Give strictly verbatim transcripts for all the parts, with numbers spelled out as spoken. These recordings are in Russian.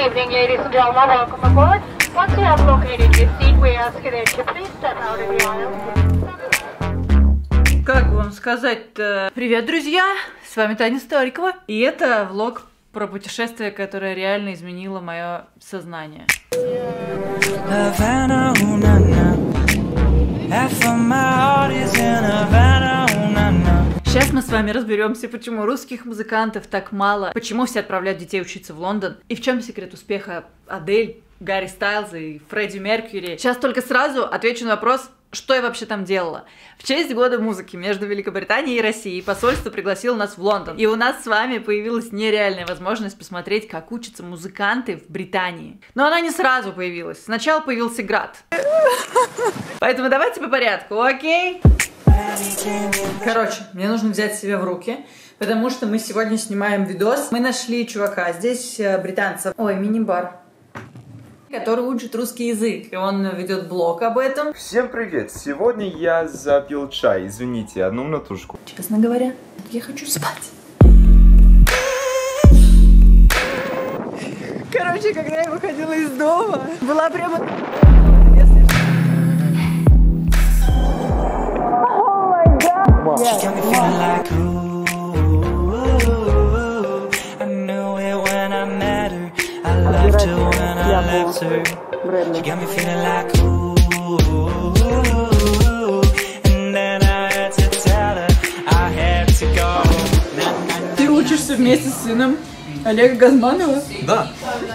evening, ladies and gentlemen. Welcome aboard. Once you have located your seat, we ask you to please step out of the aisle. Как вам сказать-то? Привет, друзья! С вами Таня Старикова. И это влог про путешествие, которое реально изменило мое сознание. Сейчас мы с вами разберемся, почему русских музыкантов так мало, почему все отправляют детей учиться в Лондон, и в чем секрет успеха Адель, Гарри Стайлза и Фредди Меркьюри. Сейчас только сразу отвечу на вопрос, что я вообще там делала. В честь года музыки между Великобританией и Россией посольство пригласило нас в Лондон. И у нас с вами появилась нереальная возможность посмотреть, как учатся музыканты в Британии. Но она не сразу появилась. Сначала появился град. Поэтому давайте по порядку, окей? Короче, мне нужно взять себя в руки, потому что мы сегодня снимаем видос. Мы нашли чувака, здесь британца. Ой, мини-бар. Который учит русский язык, и он ведет блог об этом. Всем привет! Сегодня я запил чай, извините, одну минутушку. Честно говоря, я хочу спать. Короче, когда я выходила из дома, была прямо... Ты учишься вместе с сыном Олега Газманова? Да.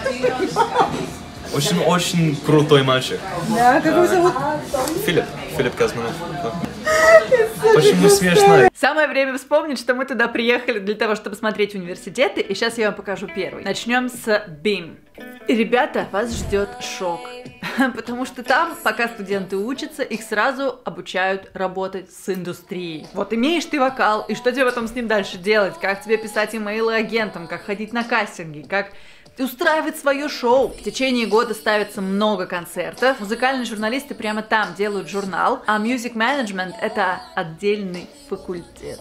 Очень-очень крутой мальчик. Да, как его зовут? Филипп. Филипп Газманов. Почему смешно? Самое время вспомнить, что мы туда приехали для того, чтобы смотреть университеты, и сейчас я вам покажу первый. Начнем с би. И, ребята, вас ждет шок, потому что там, пока студенты учатся, их сразу обучают работать с индустрией. Вот имеешь ты вокал, и что тебе потом с ним дальше делать? Как тебе писать имейлы агентам, как ходить на кастинги, как... устраивать свое шоу. В течение года ставится много концертов. Музыкальные журналисты прямо там делают журнал, а music management — это отдельный факультет.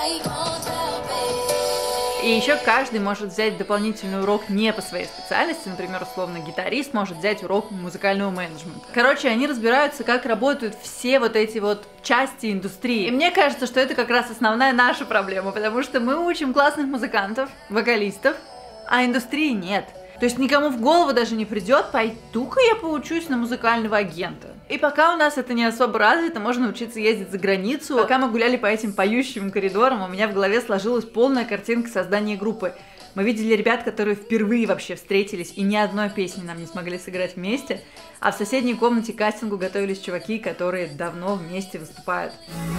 И еще каждый может взять дополнительный урок не по своей специальности, например, условно гитарист может взять урок музыкального менеджмента. Короче, они разбираются, как работают все вот эти вот части индустрии. И мне кажется, что это как раз основная наша проблема, потому что мы учим классных музыкантов, вокалистов, а индустрии нет. То есть никому в голову даже не придет, пойду-ка я поучусь на музыкального агента. И пока у нас это не особо развито, можно учиться ездить за границу. Пока мы гуляли по этим поющим коридорам, у меня в голове сложилась полная картинка создания группы. Мы видели ребят, которые впервые вообще встретились и ни одной песни нам не смогли сыграть вместе, а в соседней комнате к кастингу готовились чуваки, которые давно вместе выступают.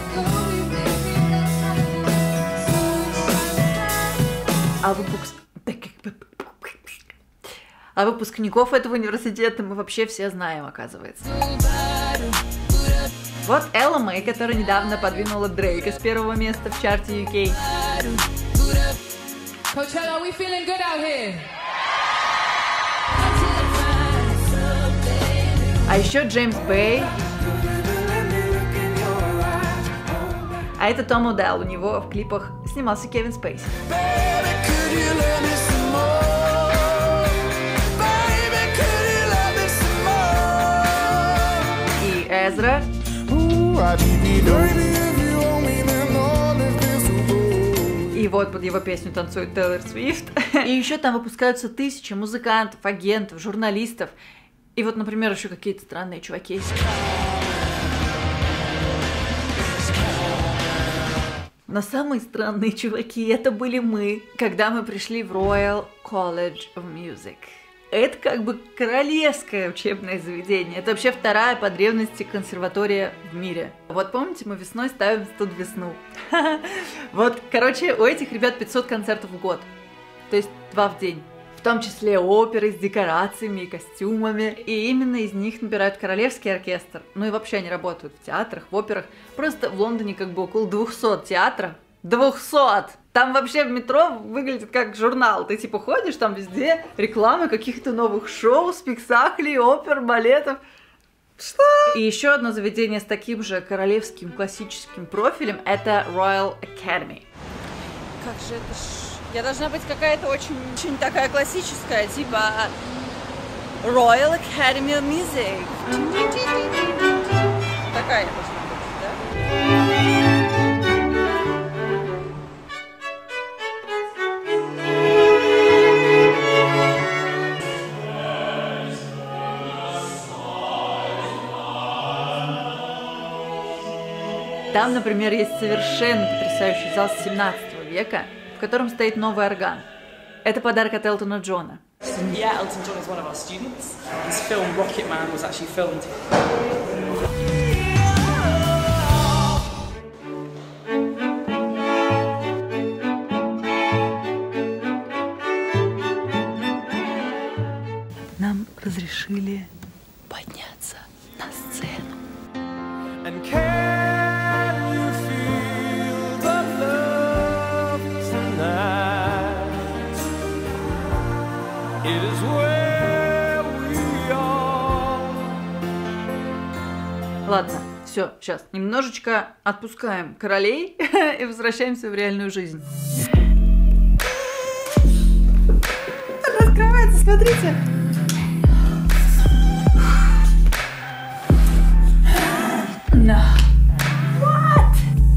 А выпуск... А выпускников этого университета мы вообще все знаем, оказывается. Вот Элла Мэй, которая недавно подвинула Дрейка с первого места в чарте ю кей. А еще Джеймс Бэй. А это Том О'Делл, у него в клипах снимался Кевин Спейси. И Эзра. И вот под его песню танцует Тейлор Свифт. И еще там выпускаются тысячи музыкантов, агентов, журналистов. И вот, например, еще какие-то странные чуваки. Но самые странные чуваки это были мы, когда мы пришли в Royal College of Music. Это как бы королевское учебное заведение. Это вообще вторая по древности консерватория в мире. Вот помните, мы весной ставим тут весну. Вот, короче, у этих ребят пятьсот концертов в год. То есть два в день. В том числе оперы с декорациями и костюмами. И именно из них набирают королевский оркестр. Ну и вообще они работают в театрах, в операх. Просто в Лондоне как бы около двухсот театров. двухсот! Там вообще в метро выглядит как журнал. Ты типа ходишь, там везде рекламы каких-то новых шоу, спектаклей, опер, балетов. Что? И еще одно заведение с таким же королевским классическим профилем — это Royal Academy. Как же это ж... Я должна быть какая-то очень, очень такая классическая, типа Royal Academy of Music. Такая должна быть, да? Там, например, есть совершенно потрясающий зал с семнадцатого века, в котором стоит новый орган. Это подарок от Элтона Джона. Yeah, Elton John is one of our students. His film Rocket Man was actually filmed. Нам разрешили подняться на сцену. And can you feel the love tonight? It is where we are. Ладно, все, сейчас немножечко отпускаем королей и возвращаемся в реальную жизнь. Она открывается, смотрите! No. What?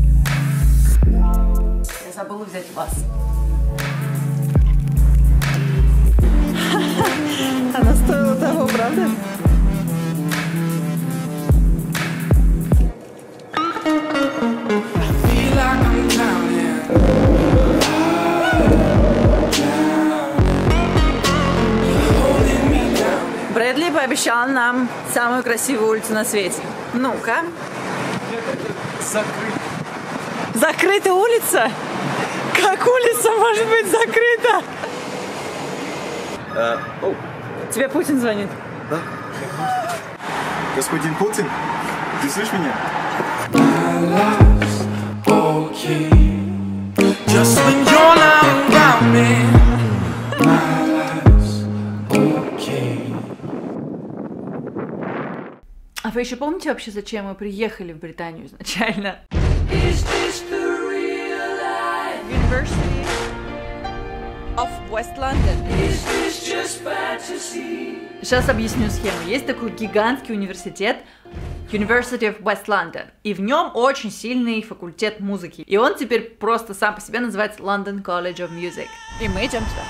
Я забыла взять вас. Она стоила того, правда? Брэдли пообещал нам самую красивую улицу на свете. Ну-ка. Закрыто. Закрыта улица? Как улица может быть закрыта? А, о, Тебе Путин звонит. да. Господин Путин, ты слышишь меня? Okay. Just when you're not around me, my life's okay. А вы еще помните вообще, зачем мы приехали в Британию изначально? University of West London. Сейчас объясню схему. Есть такой гигантский университет University of West London, и в нем очень сильный факультет музыки. И он теперь просто сам по себе называется London College of Music. И мы идем туда.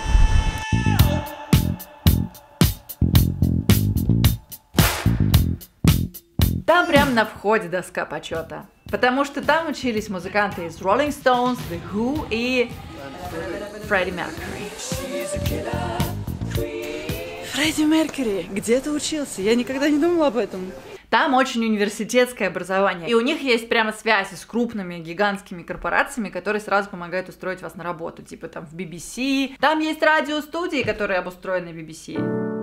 Там прям на входе доска почета. Потому что там учились музыканты из Rolling Stones, The Who и Фредди Меркьюри. Фредди Меркьюри, где ты учился? Я никогда не думала об этом. Там очень университетское образование. И у них есть прямо связи с крупными гигантскими корпорациями, которые сразу помогают устроить вас на работу. Типа там в би би си. Там есть радиостудии, которые обустроены в би би си.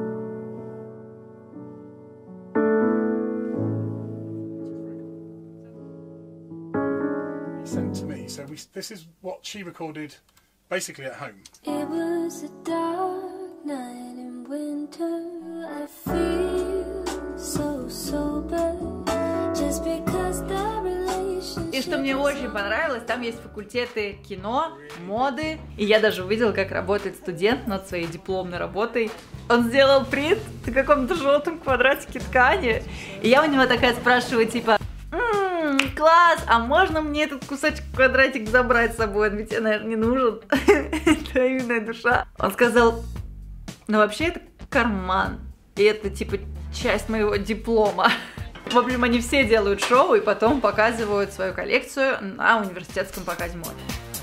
Sent to me. So we, this is what she recorded basically at home. It was a dark night in winter. I feel so sober just because the relationship. И что мне очень понравилось, там есть факультеты кино, моды. И я даже увидела, как работает студент над своей дипломной работой. Он сделал принт на каком-то желтом квадратике ткани. И я у него такая спрашиваю, типа... Класс, а можно мне этот кусочек квадратик забрать с собой? Он ведь тебе, наверное, не нужен. Наивная душа. Он сказал, ну вообще это карман. И это типа часть моего диплома. В общем, они все делают шоу и потом показывают свою коллекцию на университетском показе моды.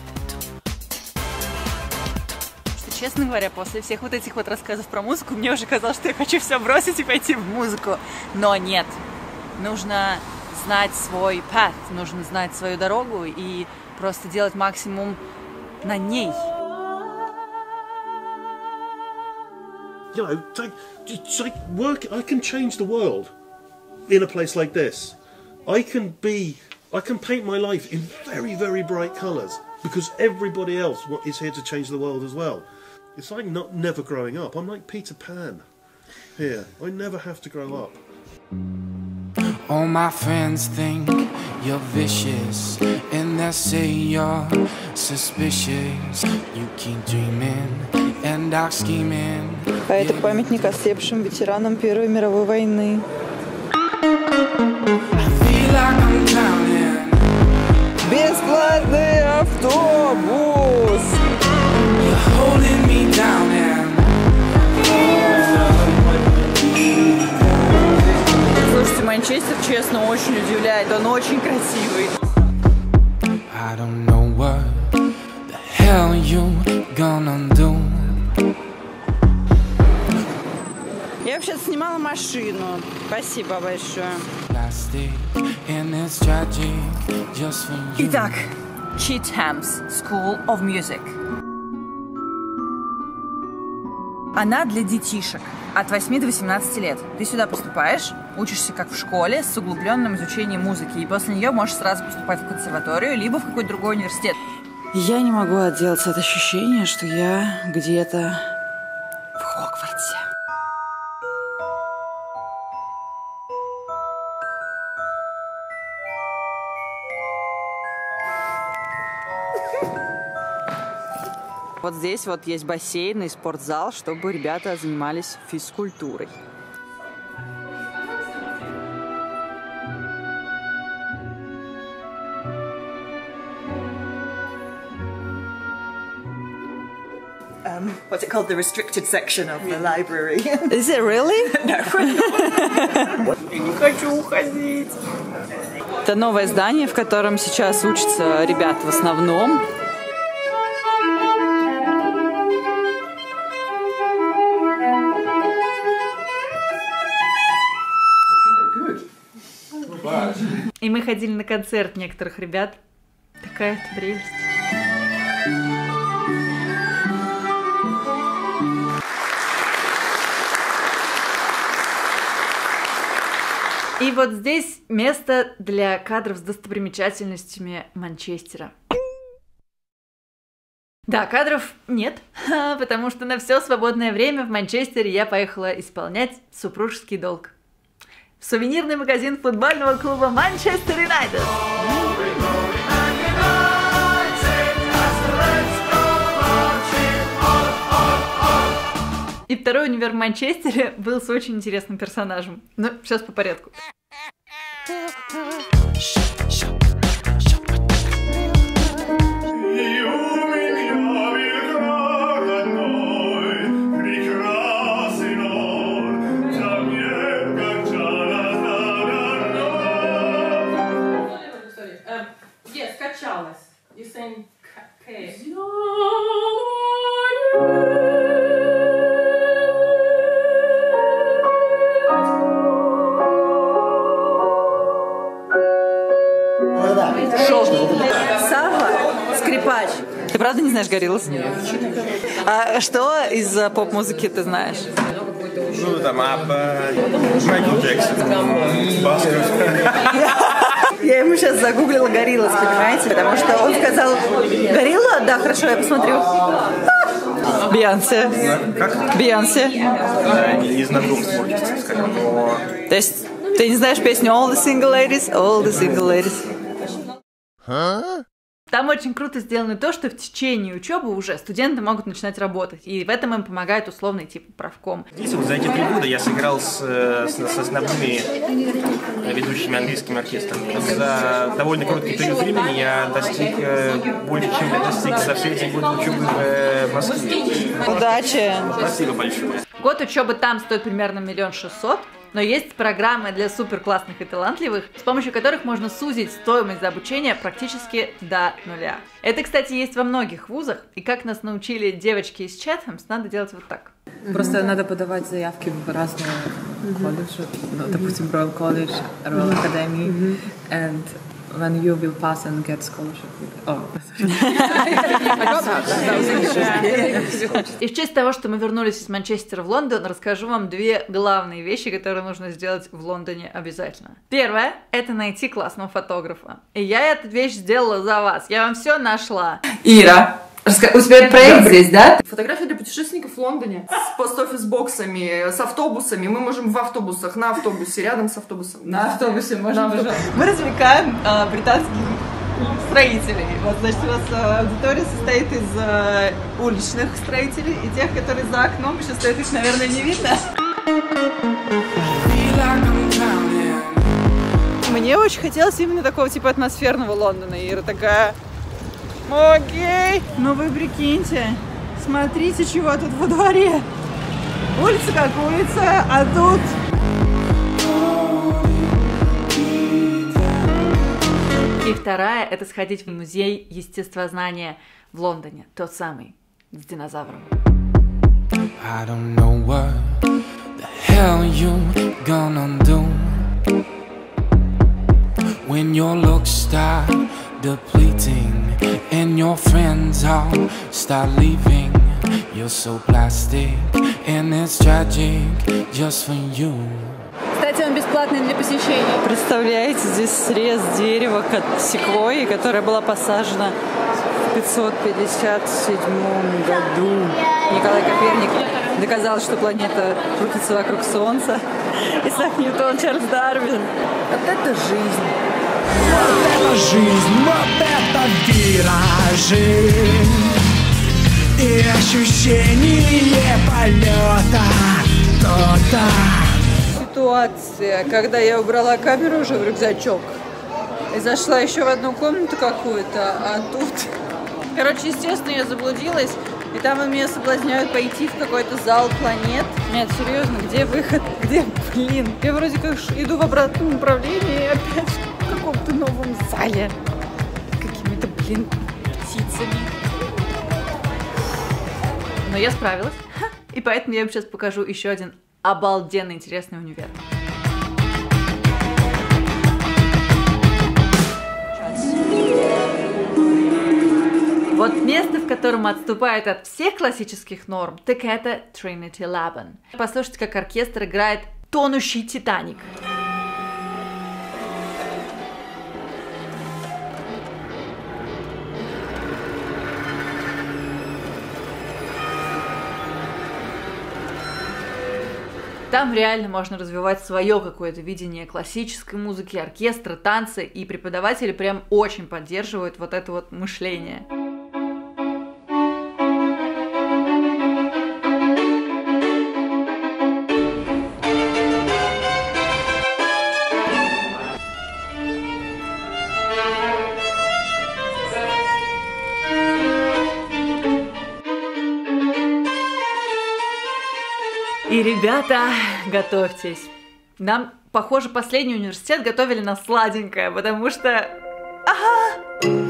Что, честно говоря, после всех вот этих вот рассказов про музыку, мне уже казалось, что я хочу все бросить и пойти в музыку. Но нет. Нужно... знать свой path, нужно знать свою дорогу и просто делать максимум на ней. You know, take, just like work. I can change the world in a place like this. I can be, I can paint my life in very, very bright colours because everybody else is here to change the world as well. It's like not never growing up. I'm like Peter Pan here. I never have to grow up. All my friends think you're vicious, and they say you're suspicious. You keep dreaming and dark scheming А это памятник ослепшим ветеранам Первой мировой войны. Бесплатный автобус! Слушайте, Манчестер, честно, очень удивляет. Он очень красивый. I don't know what the hell you gonna do. Я вообще снимала машину. Спасибо большое. Итак, Chetham's School of Music. Она для детишек от восьми до восемнадцати лет. Ты сюда поступаешь, учишься как в школе с углубленным изучением музыки, и после нее можешь сразу поступать в консерваторию, либо в какой-то другой университет. Я не могу отделаться от ощущения, что я где-то в Хогвартсе. Вот здесь вот есть бассейн и спортзал, чтобы ребята занимались физкультурой. Um, what's it called? The restricted section of the library. Is it really? No. Я не хочу уходить. Это новое здание, в котором сейчас учатся ребят в основном. И мы ходили на концерт некоторых ребят. Такая-то прелесть. И вот здесь место для кадров с достопримечательностями Манчестера. Да, кадров нет, потому что на все свободное время в Манчестере я поехала исполнять супружеский долг. В сувенирный магазин футбольного клуба Манчестер Юнайтед. И второй универ в Манчестере был с очень интересным персонажем. Но сейчас по порядку. Сава, скрипач. Ты правда не знаешь Гориллас? Нет. А что из поп-музыки ты знаешь? Ну, там, Абба, Майкл Джексон, Басков. Я ему сейчас загуглила Гориллас, понимаете? Потому что он сказал, Горилла? Да, хорошо, я посмотрю. Бейонсе. Как? Бейонсе. Да, не, не знаком с творчеством, скажем, но... То есть ты не знаешь песню All the Single Ladies? All the Single Ladies. Там очень круто сделано то, что в течение учебы уже студенты могут начинать работать, и в этом им помогает условный типа правком. Здесь вот за эти три года я сыграл с, с, с основными ведущими английскими оркестрами. За довольно короткий период времени я достиг больше, чем я достиг за все эти годы учебы в Москве. Удачи! Спасибо большое. Год учебы там стоит примерно миллион шестьсот. Но есть программы для супер классных и талантливых, с помощью которых можно сузить стоимость за обучение практически до нуля. Это, кстати, есть во многих вузах, и как нас научили девочки из Chetham's, надо делать вот так. Просто надо подавать заявки в разные колледжи, ну, допустим, Royal College, Royal Academy, and when you will pass and get scholarship. Oh. И в честь того, что мы вернулись из Манчестера в Лондон, расскажу вам две главные вещи, которые нужно сделать в Лондоне обязательно. Первое – это найти классного фотографа. И я эту вещь сделала за вас. Я вам все нашла. Ира, у тебя проект здесь, да? Фотографии для путешественников в Лондоне. С пост-офис-боксами, с автобусами. Мы можем в автобусах, на автобусе, рядом с автобусом. На автобусе можем. Мы развлекаем э, британских строителей. Вот, значит, у нас аудитория состоит из э, уличных строителей и тех, которые за окном. Сейчас стоят, их, наверное, не видно. Мне очень хотелось именно такого типа атмосферного Лондона. И Ира такая: окей, ну вы прикиньте, смотрите, чего тут во дворе. Улица как улица, а тут... И вторая — это сходить в музей естествознания в Лондоне, тот самый, с динозавром. I don't know what the hell you gonna do when your looks start depleting and your friends all start leaving. You're so plastic and it's tragic just for you. Кстати, он бесплатный для посещения. Представляете, здесь срез дерева секвойи, которая была посажена в пятьсот пятьдесят седьмом году. Николай Коперник доказал, что планета крутится вокруг Солнца. Исаак Ньютон, Чарльз Дарвин. Вот это жизнь. Вот это жизнь, вот это виражи и ощущение полета. То-то. Ситуация, когда я убрала камеру уже в рюкзачок и зашла еще в одну комнату какую-то, а тут... Короче, естественно, я заблудилась, и там меня соблазняют пойти в какой-то зал планет. Нет, серьезно, где выход? Где, блин? Я вроде как иду в обратном направлении и опять в каком-то новом зале. Какими-то, блин, птицами. Но я справилась, и поэтому я вам сейчас покажу еще один обалденно интересный универ. Вот место, в котором отступает от всех классических норм, так это Trinity Laban. Послушайте, как оркестр играет «Тонущий Титаник». Там реально можно развивать свое какое-то видение классической музыки, оркестра, танца, и преподаватели прям очень поддерживают вот это вот мышление. И, ребята, готовьтесь. Нам, похоже, последний университет готовили на сладенькое, потому что... Ага!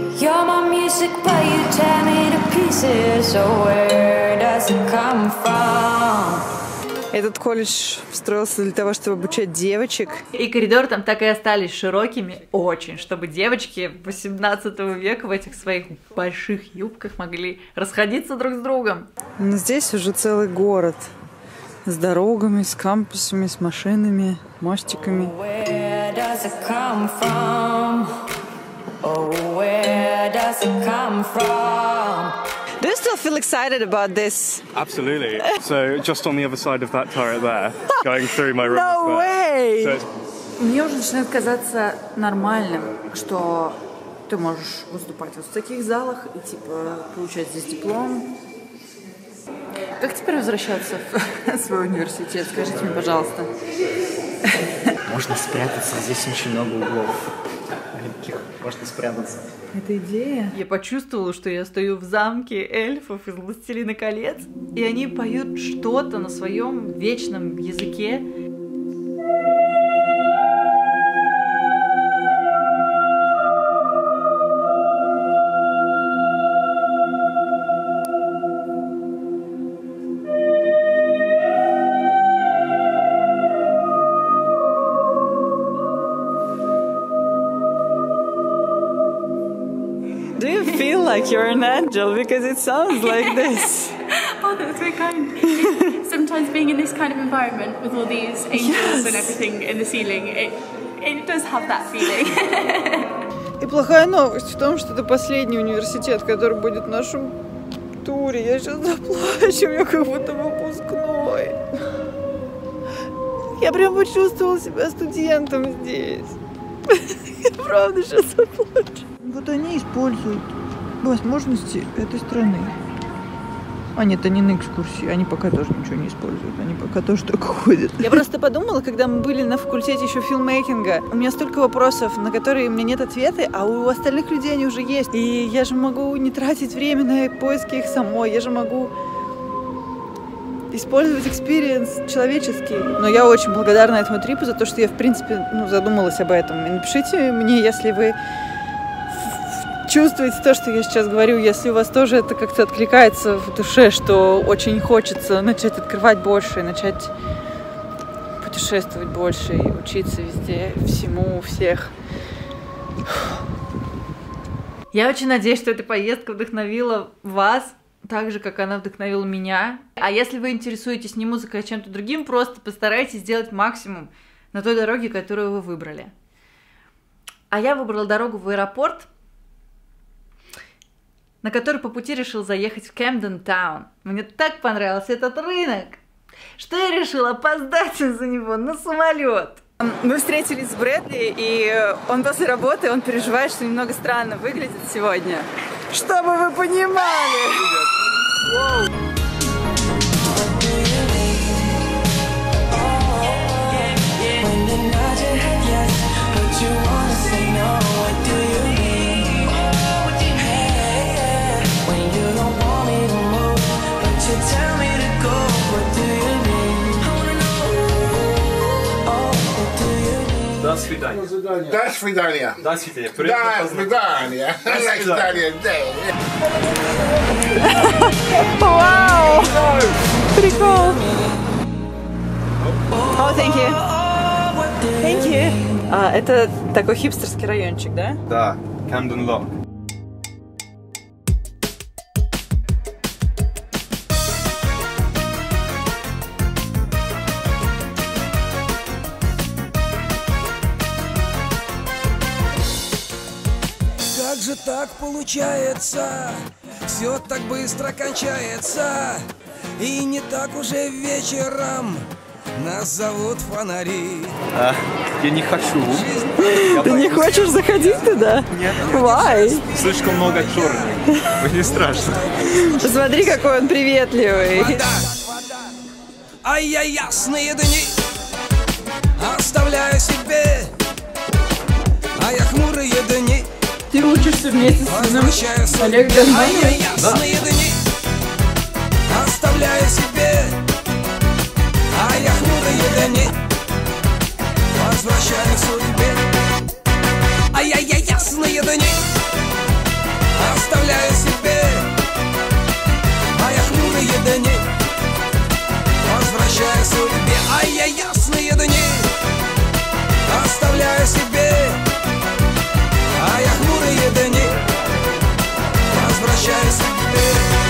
Этот колледж строился для того, чтобы обучать девочек. И коридоры там так и остались широкими, очень, чтобы девочки восемнадцатого века в этих своих больших юбках могли расходиться друг с другом. Но здесь уже целый город. С дорогами, с кампусами, с машинами, мостиками. Do you still feel excited about this? Absolutely. So just on the other side of that turret there, going through my room. No way! So Мне уже начинает казаться нормальным, что ты можешь выступать вот в таких залах и типа получать здесь диплом. Как теперь возвращаться в свой университет? Скажите мне, пожалуйста. Можно спрятаться, здесь очень много углов. Маленьких, можно спрятаться. Это идея. Я почувствовала, что я стою в замке эльфов из «Властелина колец», и они поют что-то на своем вечном языке. Do you feel like you're an angel? Because it sounds like this. Oh, that's very kind. Sometimes being in this kind of environment with all these angels yes. and everything in the ceiling, it, it does have that feeling. И плохая новость в том, что это последний университет, который будет в нашем туре. Я сейчас заплачу, я как будто выпускной. Я прям почувствовала себя студентом здесь. Я правда сейчас заплачу. Вот они используют возможности этой страны. А нет, они на экскурсии, они пока тоже ничего не используют, они пока тоже только ходят. Я просто подумала, когда мы были на факультете еще филммейкинга, у меня столько вопросов, на которые у меня нет ответа, а у остальных людей они уже есть. И я же могу не тратить время на поиски их самой, я же могу использовать экспириенс человеческий. Но я очень благодарна этому трипу за то, что я, в принципе, ну, задумалась об этом. И напишите мне, если вы чувствуете то, что я сейчас говорю, если у вас тоже это как-то откликается в душе, что очень хочется начать открывать больше, начать путешествовать больше и учиться везде, всему, у всех. Я очень надеюсь, что эта поездка вдохновила вас так же, как она вдохновила меня. А если вы интересуетесь не музыкой, а чем-то другим, просто постарайтесь сделать максимум на той дороге, которую вы выбрали. А я выбрала дорогу в аэропорт, на который по пути решил заехать в Camden Town. Мне так понравился этот рынок, что я решила опоздать из-за него на самолет. Мы встретились с Брэдли, и он после работы, он переживает, что немного странно выглядит сегодня. Чтобы вы понимали! До свидания. До свидания. До свидания. До свидания. До свидания. Вау! Прикол! Oh, thank you. Thank you. А, это такой хипстерский райончик, да? Да, Camden Lock. Как же так получается? Все так быстро кончается. И не так уже вечером нас зовут фонари. А, я не хочу. Ты не хочешь заходить туда? Нет. Why? Слишком много черных. Мне страшно. Посмотри, какой он приветливый. А я ясные дни оставляю себе, а я хмурые дни. Ты учишься вместе с сыном Олег А я ясные дни оставляю себе, а я хмурые дни возвращаю судьбе. А я, я ясные дни оставляю себе, а я хмурые дни возвращаю судьбе. А я ясные дни оставляю себе, а я хмурые дни возвращаю себе.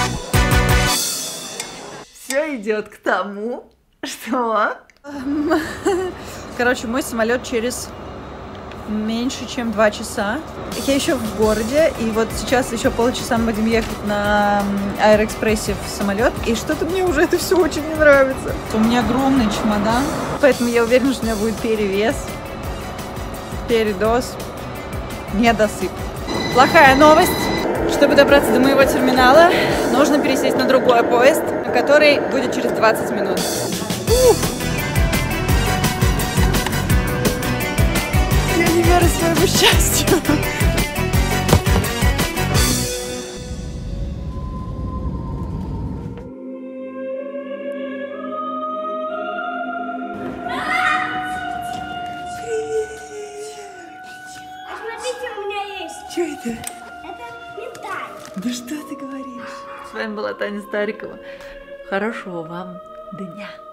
Все идет к тому, что... Короче, мой самолет через меньше, чем два часа. Я еще в городе, и вот сейчас еще полчаса мы будем ехать на Аэроэкспрессе в самолет, и что-то мне уже это все очень не нравится. У меня огромный чемодан, поэтому я уверена, что у меня будет перевес, передоз, недосып. Плохая новость. Чтобы добраться до моего терминала, нужно пересесть на другой поезд, который будет через двадцать минут. Ух! Я не верю своему счастью. Смотрите, у меня есть. Что это? Это медаль. Да что ты говоришь? С вами была Таня Старикова. Хорошего вам дня.